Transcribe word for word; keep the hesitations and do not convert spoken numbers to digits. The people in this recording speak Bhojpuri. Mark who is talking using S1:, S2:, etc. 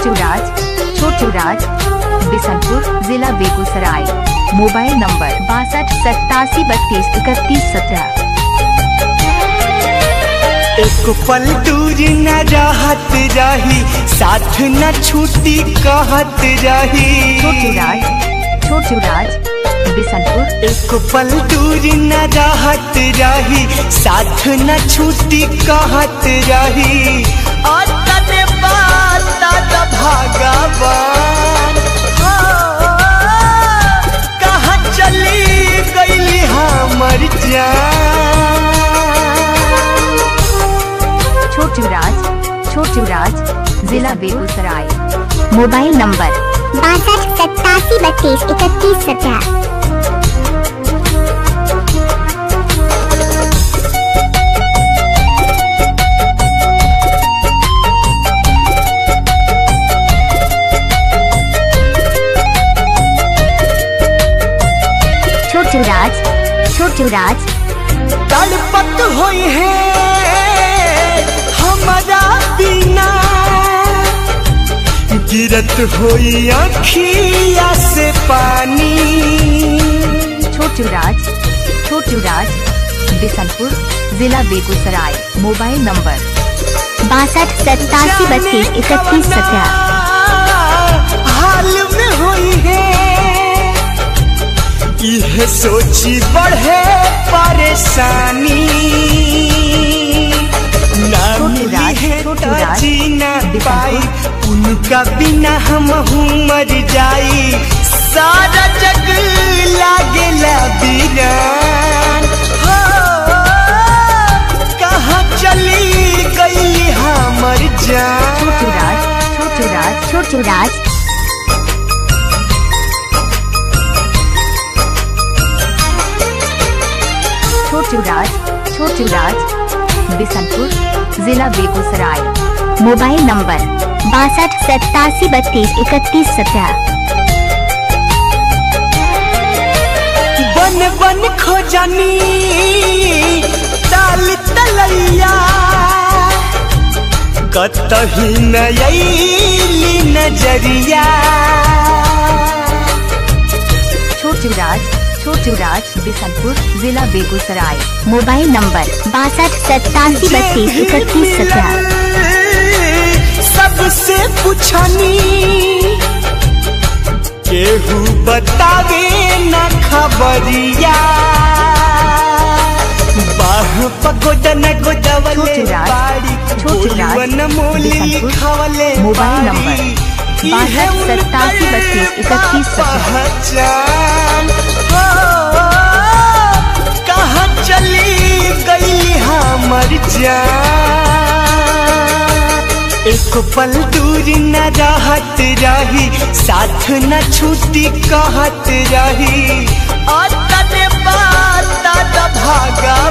S1: छोटू राज छोटू राज बिशनपुर जिला बेगूसराय। मोबाइल नंबर बासठ सत्तासी बत्तीस इकतीस सत्रह।
S2: एक पल दूर न रहत रही, साथ न छूटी कहत रही।
S1: छोटू राज छोटू राज बिशनपुर।
S2: एक पल दूर न रहत रही, साथ न छूटी कहत रही। और तने बात भगवान कहाँ चली गई हमर जान।
S1: छोटू राज छोटू राज जिला बेगूसराय। मोबाइल नंबर
S3: बासठ सत्तासी बत्तीस इकतीस सत्रह।
S1: छोटू राज छोटू राज
S2: तड़पत होई है हमारा बिना, गिरत होई अखिया से पानी।
S1: छोटू राज छोटू राज बिशनपुर जिला बेगूसराय। मोबाइल नंबर
S3: बासठ सत्तासी बत्तीस इकतीस सत्रह।
S2: हाल में होई है यह सोची बढ़े परेशानी।
S1: छोटू राज छोटू राज
S2: जीना पाई उनका बिना हम मर जाई। सारा जग लागेला वीरान, हो कहाँ चली गई हमर जान।
S1: छोटू राज छोटू राज
S3: छोटू राज
S1: छोटू राज छोटू राज बिशनपुर जिला बेगूसराय।
S3: मोबाइल नंबर बासठ सत्तासी बत्तीस इकतीस सत्रह।
S2: बन बन खोजनी ताल तलैया, कतही नयली नजरिया।
S1: छोटू राज छोटू राज बिशनपुर जिला बेगूसराय।
S3: मोबाइल नंबर बासठ सत्तासी बत्तीस इकतीस सत्रह।
S2: सबसे पूछनी केहू बतावे न खबरिया। बाह पगोदन गोदवले
S1: छोटू राज
S2: बाड़ी
S1: छोटू राज बिशनपुर। मोबाइल नंबर बासठ सत्तासी बत्तीस इकतीस सत्रह।
S2: कहाँ चली गई हमर जान। एक पल दूर न रहत रही, साथ न छूटी कहत रही। और तने बात भगवान